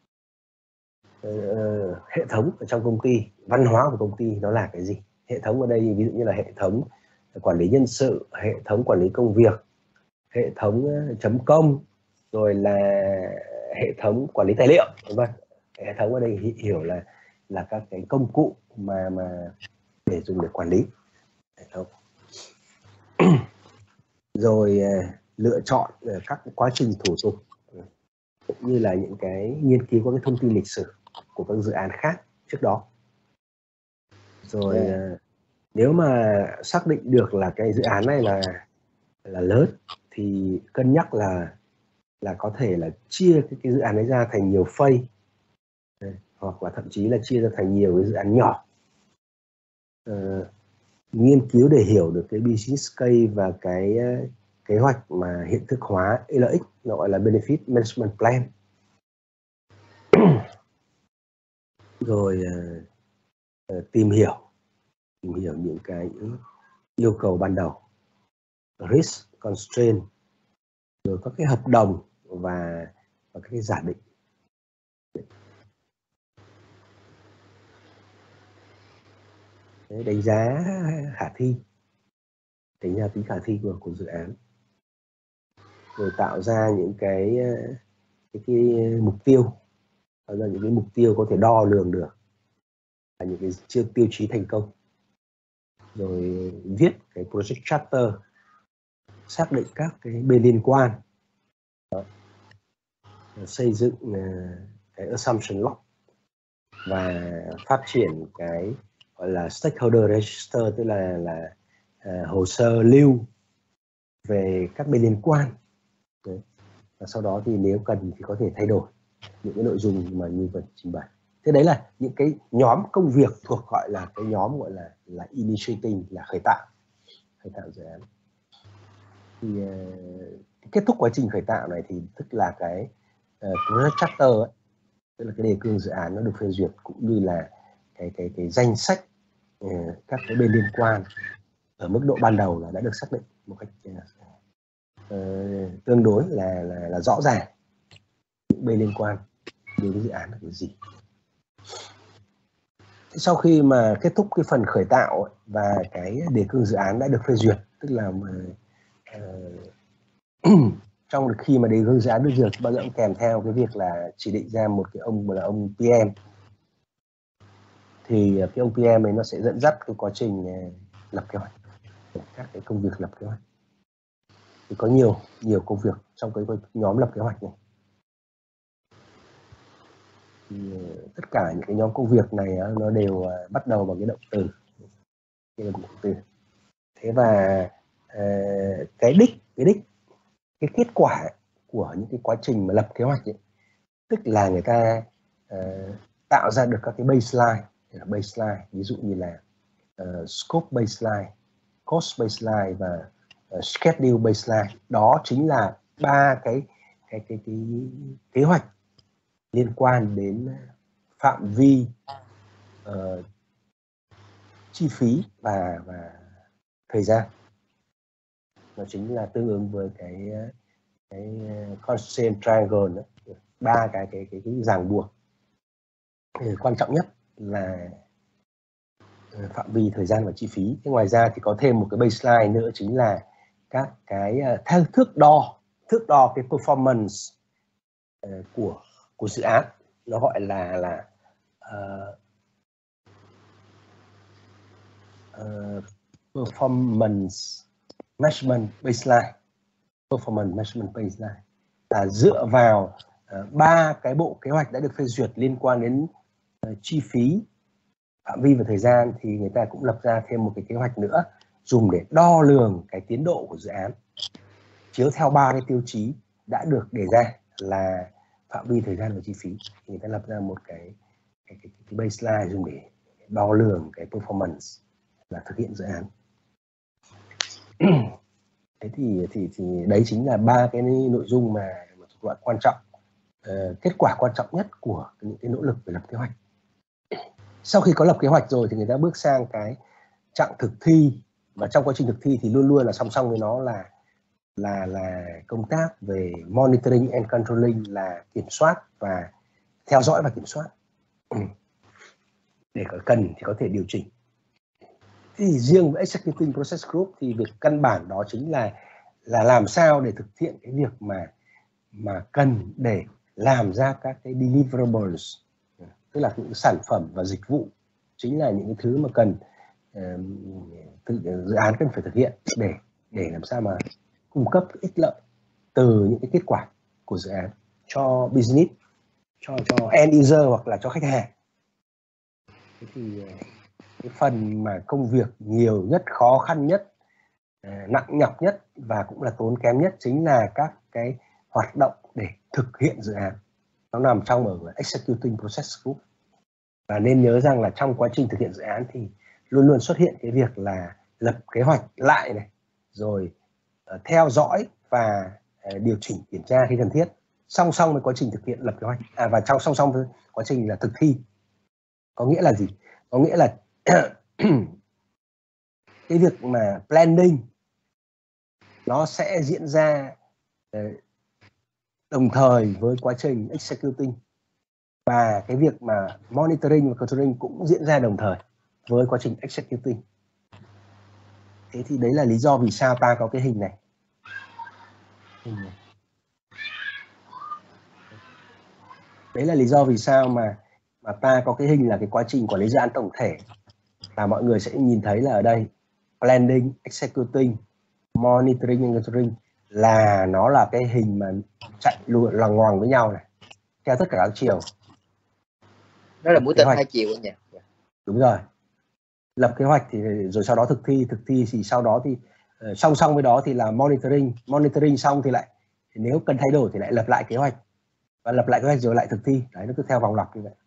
ở trong công ty, văn hóa của công ty nó là cái gì. Hệ thống ở đây ví dụ như là hệ thống quản lý nhân sự, hệ thống quản lý công việc, hệ thống chấm công, rồi là hệ thống quản lý tài liệu, vân. Hệ thống ở đây hiểu là các cái công cụ mà để dùng để quản lý hệ thống. Rồi lựa chọn các cái quá trình thủ tục cũng như là những cái nghiên cứu các cái thông tin lịch sử của các dự án khác trước đó. Rồi Nếu mà xác định được là cái dự án này là lớn thì cân nhắc là có thể là chia cái dự án ấy ra thành nhiều phase, hoặc là thậm chí là chia ra thành nhiều cái dự án nhỏ. Nghiên cứu để hiểu được cái business case và cái kế hoạch mà hiện thực hóa lợi ích, nó gọi là benefit management plan. Rồi tìm hiểu những cái yêu cầu ban đầu, risk constraint, rồi các cái hợp đồng và các cái giả định. Đánh giá khả thi, đánh giá tính khả thi của dự án, rồi tạo ra những cái mục tiêu, tạo ra những cái mục tiêu có thể đo lường được, là những cái tiêu chí thành công, rồi viết cái project charter, xác định các cái bên liên quan. Đó. Xây dựng cái assumption log và phát triển cái gọi là stakeholder register, tức là hồ sơ lưu về các bên liên quan. Đấy. Và sau đó thì nếu cần thì có thể thay đổi những cái nội dung mà như vừa trình bày. Thế đấy là những cái nhóm công việc thuộc gọi là cái nhóm gọi là initiating, là khởi tạo dự án. Thì kết thúc quá trình khởi tạo này thì tức là cái project charter ấy, tức là cái đề cương dự án nó được phê duyệt, cũng như là cái danh sách các cái bên liên quan ở mức độ ban đầu là đã được xác định một cách tương đối là rõ ràng. Những bên liên quan đến cái dự án là cái gì. Sau khi mà kết thúc cái phần khởi tạo ấy, và cái đề cương dự án đã được phê duyệt, tức là trong khi mà đề cương dự án được duyệt bao giờ cũng kèm theo cái việc là chỉ định ra một cái ông là ông PM, thì cái ông PM ấy nó sẽ dẫn dắt cái quá trình lập kế hoạch, các cái công việc lập kế hoạch. Thì có nhiều công việc trong cái nhóm lập kế hoạch này. Thì tất cả những cái nhóm công việc này nó đều bắt đầu bằng cái động từ. Thế và cái kết quả của những cái quá trình mà lập kế hoạch ấy, tức là người ta tạo ra được các cái baseline, ví dụ như là scope baseline, cost baseline và schedule baseline. Đó chính là ba cái kế hoạch liên quan đến phạm vi, chi phí và thời gian. Nó chính là tương ứng với cái constraint triangle đó. Ba cái ràng buộc quan trọng nhất là phạm vi, thời gian và chi phí. Thế ngoài ra thì có thêm một cái baseline nữa, chính là các cái theo thước đo cái performance của dự án. Nó gọi là performance measurement baseline. Là dựa vào ba cái bộ kế hoạch đã được phê duyệt liên quan đến chi phí, phạm vi và thời gian, thì người ta cũng lập ra thêm một cái kế hoạch nữa dùng để đo lường cái tiến độ của dự án, chiếu theo ba cái tiêu chí đã được đề ra là phạm vi, thời gian và chi phí. Thì người ta lập ra một cái baseline dùng để đo lường cái performance là thực hiện dự án. Thế thì đấy chính là ba cái nội dung mà thuộc loại quan trọng, kết quả quan trọng nhất của những cái nỗ lực về lập kế hoạch. Sau khi có lập kế hoạch rồi thì người ta bước sang cái chặng thực thi, và trong quá trình thực thi thì luôn luôn là song song với nó là công tác về monitoring and controlling, là kiểm soát và theo dõi và kiểm soát. Để có cần thì có thể điều chỉnh. Thì riêng với Executing Process Group thì việc căn bản đó chính là làm sao để thực hiện cái việc mà cần để làm ra các cái deliverables, tức là những sản phẩm và dịch vụ, chính là những cái thứ mà cần dự án cần phải thực hiện để làm sao mà cung cấp ích lợi từ những cái kết quả của dự án cho business, cho end user hoặc là cho khách hàng. Thế thì cái phần mà công việc nhiều nhất, khó khăn nhất, nặng nhọc nhất và cũng là tốn kém nhất chính là các cái hoạt động để thực hiện dự án. Nó nằm trong ở Executing Process Group. Và nên nhớ rằng là trong quá trình thực hiện dự án thì luôn luôn xuất hiện cái việc là lập kế hoạch lại này, rồi theo dõi và điều chỉnh kiểm tra khi cần thiết, song song với quá trình thực hiện lập kế hoạch, và trong song song với quá trình là thực thi. Có nghĩa là gì? Có nghĩa là cái việc mà planning nó sẽ diễn ra đồng thời với quá trình executing, và cái việc mà monitoring và controlling cũng diễn ra đồng thời với quá trình executing. Thế thì đấy là lý do vì sao ta có cái hình này. Đấy là lý do vì sao mà ta có cái hình là cái quá trình quản lý dự án tổng thể, là mọi người sẽ nhìn thấy là ở đây planning, executing, monitoring and controlling là nó là cái hình mà chạy luôn loằng ngoằng với nhau này, theo tất cả các chiều. Đó là mũi tên hai chiều anh nhỉ? Đúng rồi. Lập kế hoạch thì rồi sau đó thực thi thì sau đó thì song song với đó thì là monitoring xong thì lại nếu cần thay đổi thì lại lập lại kế hoạch, và lập lại kế hoạch rồi lại thực thi. Đấy, nó cứ theo vòng lặp như vậy.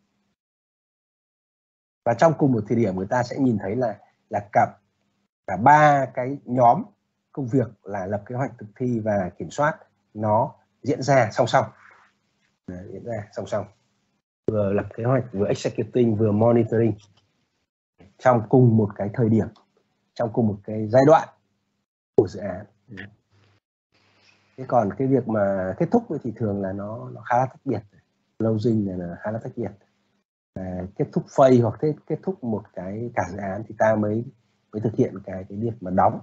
Và trong cùng một thời điểm người ta sẽ nhìn thấy là cả ba cái nhóm công việc là lập kế hoạch, thực thi và kiểm soát nó diễn ra song song. Đấy, diễn ra song song. Vừa lập kế hoạch, vừa executing, vừa monitoring trong cùng một cái thời điểm, trong cùng một cái giai đoạn của dự án. Thế còn cái việc mà kết thúc thì thường là nó khá là tách biệt. Closing là khá là tách biệt. Kết thúc phase hoặc kết thúc một cái cả dự án thì ta mới thực hiện cái việc mà đóng.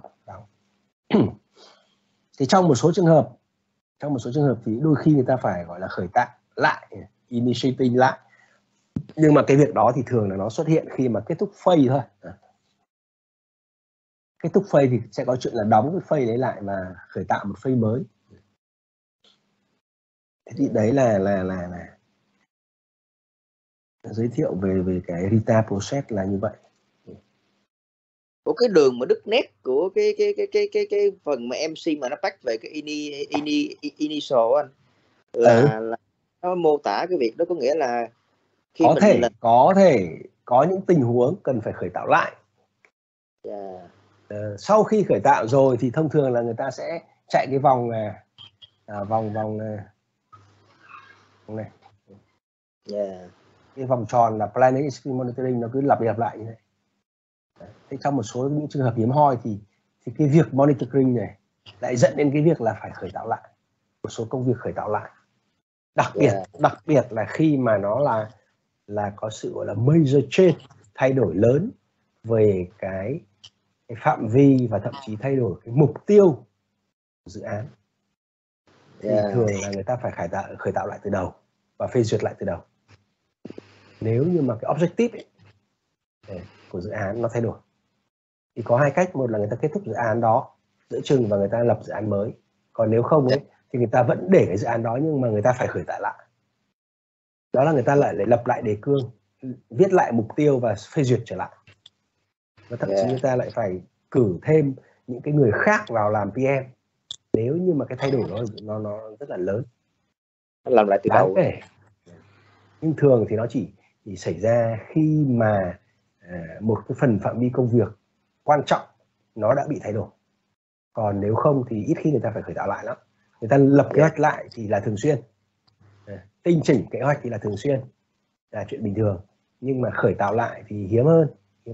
Thì trong một số trường hợp thì đôi khi người ta phải gọi là khởi tạo lại, initiating lại. Nhưng mà cái việc đó thì thường là nó xuất hiện khi mà kết thúc phase thôi. Kết thúc phase thì sẽ có chuyện là đóng cái phase đấy lại và khởi tạo một phase mới. Thế thì đấy là giới thiệu về cái RITA process là như vậy. Của cái đường mà đứt nét của cái phần mà MC mà nó tách về cái initial anh là nó mô tả cái việc đó, có nghĩa là khi có thể có những tình huống cần phải khởi tạo lại. Sau khi khởi tạo rồi thì thông thường là người ta sẽ chạy cái vòng vòng này. Cái vòng tròn là planning, executing, monitoring, nó cứ lặp đi lặp lại như thế. Thế trong một số những trường hợp hiếm hoi thì cái việc monitoring này lại dẫn đến cái việc là phải khởi tạo lại một số công việc, khởi tạo lại. Đặc biệt là khi mà nó là có sự gọi là major change, thay đổi lớn về cái phạm vi và thậm chí thay đổi cái mục tiêu của dự án. Thì thường là người ta phải khởi tạo lại từ đầu và phê duyệt lại từ đầu. Nếu như mà cái objective của dự án nó thay đổi thì có hai cách. Một là người ta kết thúc dự án đó giữa chừng và người ta lập dự án mới. Còn nếu không thì người ta vẫn để cái dự án đó nhưng mà người ta phải khởi tạo lại. Đó là người ta lại lập lại đề cương, viết lại mục tiêu và phê duyệt trở lại. Và thậm chí người ta lại phải cử thêm những cái người khác vào làm PM nếu như mà cái thay đổi nó rất là lớn. Làm lại từ đầu. Nhưng thường thì nó chỉ xảy ra khi mà một cái phần phạm vi công việc quan trọng nó đã bị thay đổi. Còn nếu không thì ít khi người ta phải khởi tạo lại lắm. Người ta lập kế hoạch lại thì là thường xuyên, tinh chỉnh kế hoạch thì là thường xuyên, là chuyện bình thường. Nhưng mà khởi tạo lại thì hiếm hơn.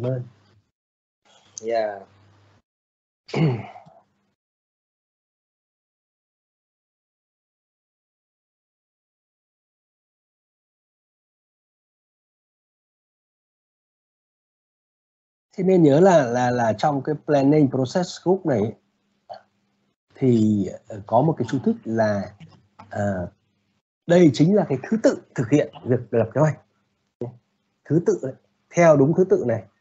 Thế nên nhớ là trong cái planning process group này thì có một cái chú thích là đây chính là cái thứ tự thực hiện việc lập kế hoạch. Thứ tự ấy, theo đúng thứ tự này.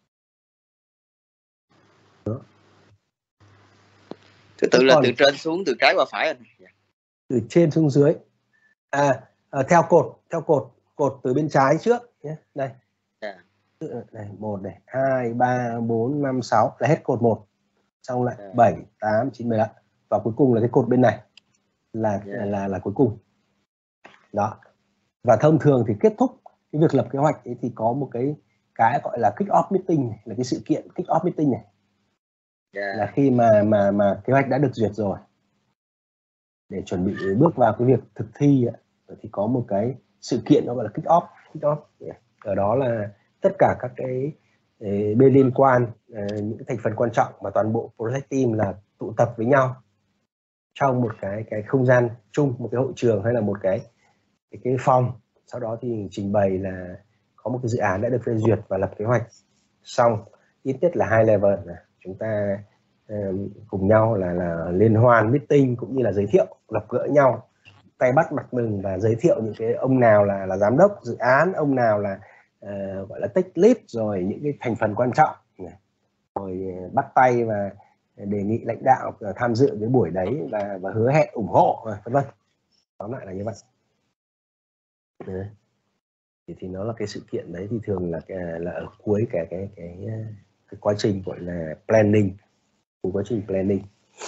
Thứ tự là từ trên xuống, từ trái qua phải anh. Từ trên xuống dưới. Theo cột từ bên trái trước nhé. Đây. này 1 này 2 3 4 5 6 là hết cột 1, xong lại 7 8 9 10 và cuối cùng là cái cột bên này là cuối cùng đó. Và thông thường thì kết thúc cái việc lập kế hoạch ấy thì có một cái gọi là kick off meeting này, là cái sự kiện kick off meeting này, là khi mà kế hoạch đã được duyệt rồi để chuẩn bị bước vào cái việc thực thi thì có một cái sự kiện nó gọi là kick off. Ở đó là tất cả các cái bên liên quan, những cái thành phần quan trọng và toàn bộ project team là tụ tập với nhau trong một cái không gian chung, một cái hội trường hay là một cái phòng. Sau đó thì trình bày là có một cái dự án đã được phê duyệt và lập kế hoạch xong, ít nhất là 2 level là chúng ta cùng nhau là liên hoan meeting cũng như là giới thiệu, gặp gỡ nhau, tay bắt mặt mừng và giới thiệu những cái ông nào là giám đốc dự án, ông nào là gọi là tech lead, rồi những cái thành phần quan trọng này, rồi bắt tay và đề nghị lãnh đạo tham dự cái buổi đấy và hứa hẹn ủng hộ vân vân. Tóm lại là như vậy. Thì nó là cái sự kiện đấy thì thường là ở cuối cái quá trình gọi là planning, của quá trình planning.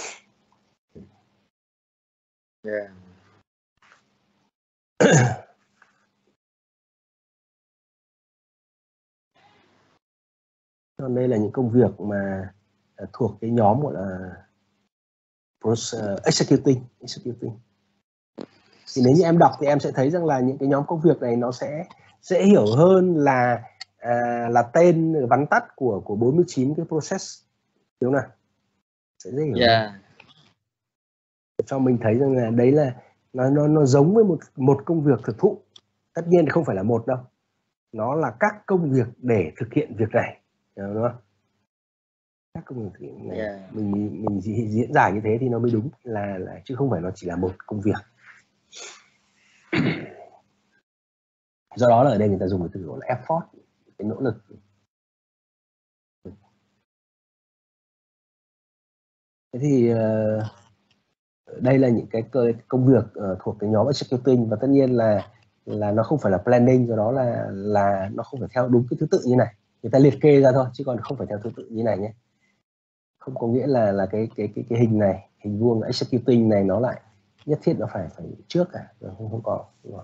Còn đây là những công việc mà thuộc cái nhóm gọi là executing. Thì nếu như em đọc thì em sẽ thấy rằng là những cái nhóm công việc này nó sẽ dễ hiểu hơn là tên vắn tắt của 49 cái process, đúng không nào? Sẽ dễ hiểu hơn. Cho mình thấy rằng là đấy là nó giống với một công việc thực thụ. Tất nhiên thì không phải là một đâu, nó là các công việc để thực hiện việc này, đúng không? Các công việc thực hiện này mình diễn giải như thế thì nó mới đúng, là chứ không phải nó chỉ là một công việc. Do đó là ở đây người ta dùng cái từ gọi là effort, cái nỗ lực. Thế thì đây là những cái công việc thuộc cái nhóm executing, và tất nhiên là nó không phải là planning, do đó là nó không phải theo đúng cái thứ tự như này. Người ta liệt kê ra thôi chứ còn không phải theo thứ tự như này nhé. Không có nghĩa là cái hình này, hình vuông executing này nó lại nhất thiết nó phải trước cả, không có.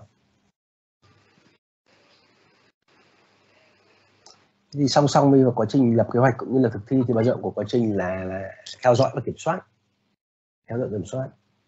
Thì song song với quá trình lập kế hoạch cũng như là thực thi thì bao giờ của quá trình là theo dõi và kiểm soát. Theo dõi kiểm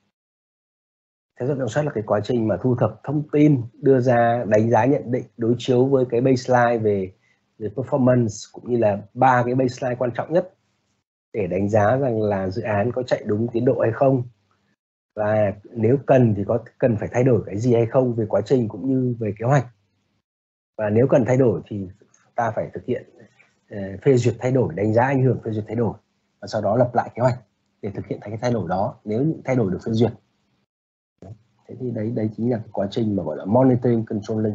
soát là cái quá trình mà thu thập thông tin, đưa ra đánh giá nhận định, đối chiếu với cái baseline về performance, cũng như là 3 cái baseline quan trọng nhất để đánh giá rằng là dự án có chạy đúng tiến độ hay không, và nếu cần thì có cần phải thay đổi cái gì hay không về quá trình cũng như về kế hoạch, và nếu cần thay đổi thì ta phải thực hiện phê duyệt thay đổi, đánh giá ảnh hưởng phê duyệt thay đổi, và sau đó lập lại kế hoạch để thực hiện cái thay đổi đó nếu những thay đổi được phê duyệt. Thế thì đấy chính là cái quá trình mà gọi là monitoring controlling.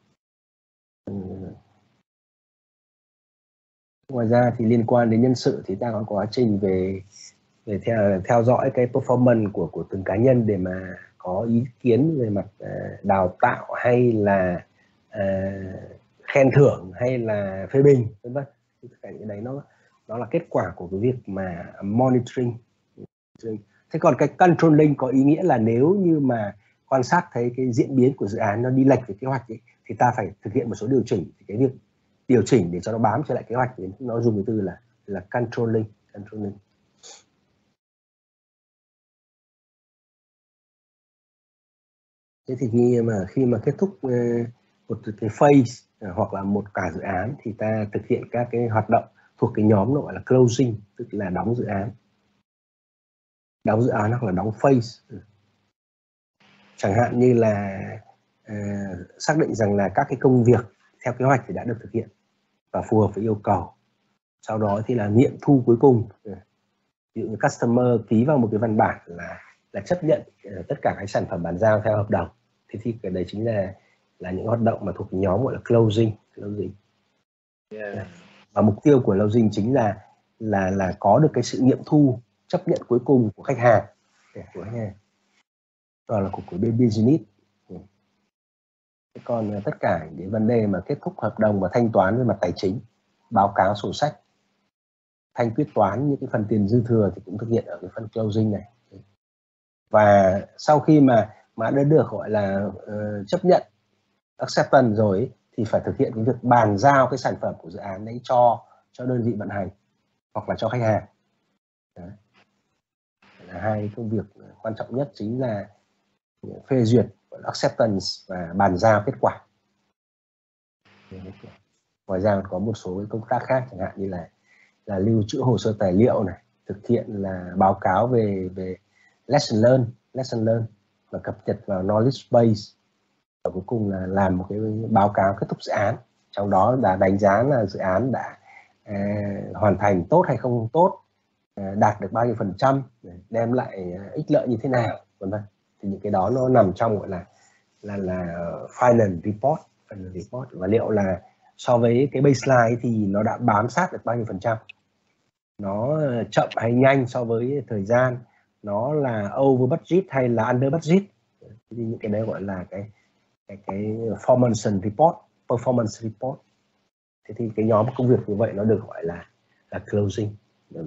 Ngoài ra thì liên quan đến nhân sự thì ta có quá trình về theo dõi cái performance của từng cá nhân để mà có ý kiến về mặt đào tạo hay là khen thưởng hay là phê bình, vân vân. Tất cả những đấy nó là kết quả của cái việc mà monitoring. Thế còn cái controlling có ý nghĩa là nếu như mà quan sát thấy cái diễn biến của dự án nó đi lệch về kế hoạch ấy, thì ta phải thực hiện một số điều chỉnh. Thì cái việc điều chỉnh để cho nó bám trở lại kế hoạch thì nó dùng cái từ là controlling. Thế thì khi mà kết thúc một cái phase hoặc là một cả dự án thì ta thực hiện các cái hoạt động thuộc cái nhóm gọi là closing, tức là đóng dự án hoặc là đóng phase. Chẳng hạn như là xác định rằng là các cái công việc theo kế hoạch thì đã được thực hiện và phù hợp với yêu cầu. Sau đó thì là nghiệm thu cuối cùng. Ví dụ như customer ký vào một cái văn bản là chấp nhận tất cả các sản phẩm bàn giao theo hợp đồng. Thì cái đấy chính là những hoạt động mà thuộc nhóm gọi là closing. Và mục tiêu của closing chính là có được cái sự nghiệm thu chấp nhận cuối cùng của khách hàng, hoặc là của bên business. Còn tất cả những vấn đề mà kết thúc hợp đồng và thanh toán về mặt tài chính, báo cáo sổ sách, thanh quyết toán những cái phần tiền dư thừa thì cũng thực hiện ở cái phần closing này. Và sau khi mà đã được gọi là chấp nhận acceptance rồi ấy, thì phải thực hiện cái việc bàn giao cái sản phẩm của dự án đấy cho đơn vị vận hành hoặc là cho khách hàng. Đấy. Là hai công việc quan trọng nhất chính là phê duyệt acceptance và bàn giao kết quả. Ngoài ra còn có một số cái công tác khác, chẳng hạn như là lưu trữ hồ sơ tài liệu này, thực hiện là báo cáo về lesson learn và cập nhật vào knowledge base, và cuối cùng là làm một cái báo cáo kết thúc dự án, trong đó là đánh giá là dự án đã hoàn thành tốt hay không tốt, đạt được bao nhiêu %, đem lại ích lợi như thế nào, vân vân. Thì những cái đó nó nằm trong gọi là final report, và liệu là so với cái baseline thì nó đã bám sát được bao nhiêu %, nó chậm hay nhanh so với thời gian, nó là over budget hay là under budget. Thì những cái đấy gọi là cái performance report. Thế thì cái nhóm công việc như vậy nó được gọi là closing.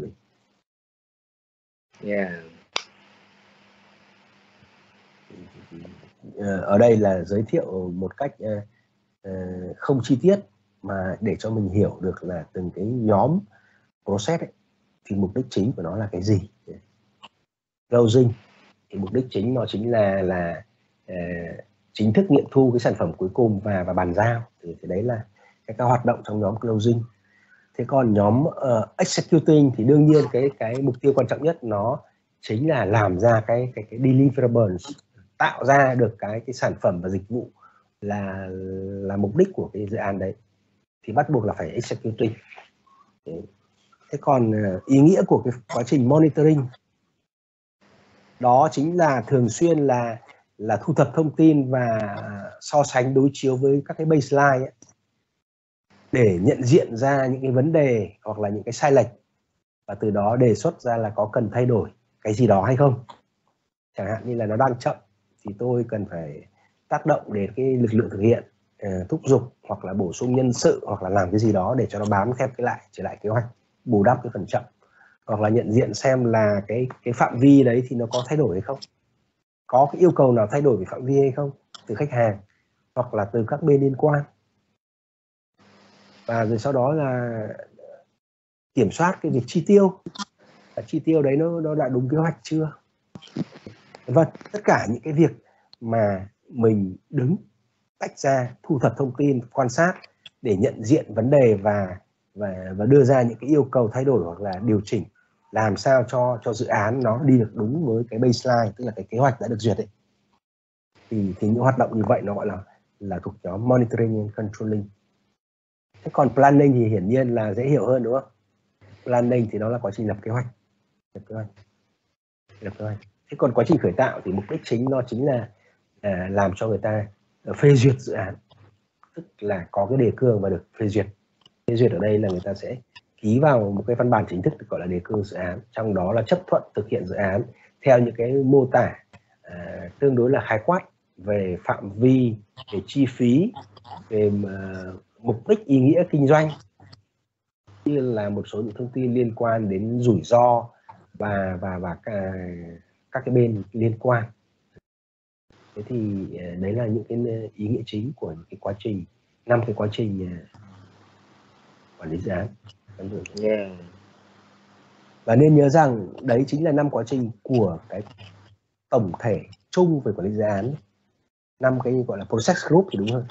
Ở đây là giới thiệu một cách không chi tiết mà để cho mình hiểu được là từng cái nhóm process ấy, thì mục đích chính của nó là cái gì. Closing thì mục đích chính nó chính là chính thức nghiệm thu cái sản phẩm cuối cùng và bàn giao. Thì đấy là các hoạt động trong nhóm closing. Thế còn nhóm executing thì đương nhiên cái mục tiêu quan trọng nhất nó chính là làm ra cái deliverables, tạo ra được cái sản phẩm và dịch vụ là mục đích của cái dự án đấy, thì bắt buộc là phải executing. Thế còn ý nghĩa của cái quá trình monitoring đó chính là thường xuyên là thu thập thông tin và so sánh đối chiếu với các cái baseline ấy, để nhận diện ra những cái vấn đề hoặc là những cái sai lệch, và từ đó đề xuất ra là có cần thay đổi cái gì đó hay không. Chẳng hạn như là nó đang chậm thì tôi cần phải tác động đến cái lực lượng thực hiện, thúc giục hoặc là bổ sung nhân sự hoặc là làm cái gì đó để cho nó bám theo trở lại kế hoạch, bù đắp cái phần chậm, hoặc là nhận diện xem là cái phạm vi đấy thì nó có thay đổi hay không, có cái yêu cầu nào thay đổi về phạm vi hay không từ khách hàng hoặc là từ các bên liên quan. Và rồi sau đó là kiểm soát cái việc chi tiêu, và chi tiêu đấy nó đã đúng kế hoạch chưa, vân. Tất cả những cái việc mà mình đứng tách ra, thu thập thông tin, quan sát để nhận diện vấn đề và đưa ra những cái yêu cầu thay đổi hoặc là điều chỉnh, làm sao cho dự án nó đi được đúng với cái baseline, tức là cái kế hoạch đã được duyệt ấy. Thì những hoạt động như vậy nó gọi là thuộc nhóm monitoring and controlling. Thế còn planning thì hiển nhiên là dễ hiểu hơn, đúng không? Planning thì nó là quá trình lập kế hoạch. Thế còn quá trình khởi tạo thì mục đích chính nó chính là làm cho người ta phê duyệt dự án, tức là có cái đề cương và được phê duyệt. Phê duyệt ở đây là người ta sẽ ký vào một cái văn bản chính thức được gọi là đề cương dự án, trong đó là chấp thuận thực hiện dự án theo những cái mô tả tương đối là khái quát về phạm vi, về chi phí, về mục đích ý nghĩa kinh doanh, như là một số những thông tin liên quan đến rủi ro và các cái bên liên quan. Thế thì đấy là những cái ý nghĩa chính của những cái quá trình, 5 cái quá trình quản lý dự án. Và nên nhớ rằng đấy chính là 5 quá trình của cái tổng thể chung về quản lý dự án, 5 cái gọi là process group thì đúng hơn.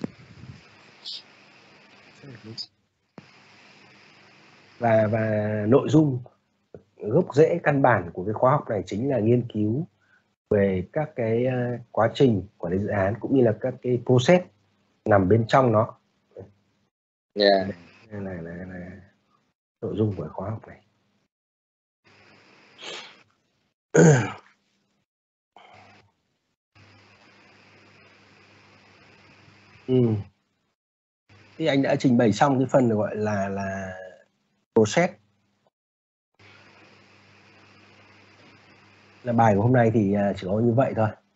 Và nội dung gốc rễ căn bản của cái khóa học này chính là nghiên cứu về các cái quá trình quản lý dự án cũng như là các cái process nằm bên trong nó. Là nội dung của khóa học này. Thì anh đã trình bày xong cái phần gọi là process. Là bài của hôm nay thì chỉ có như vậy thôi.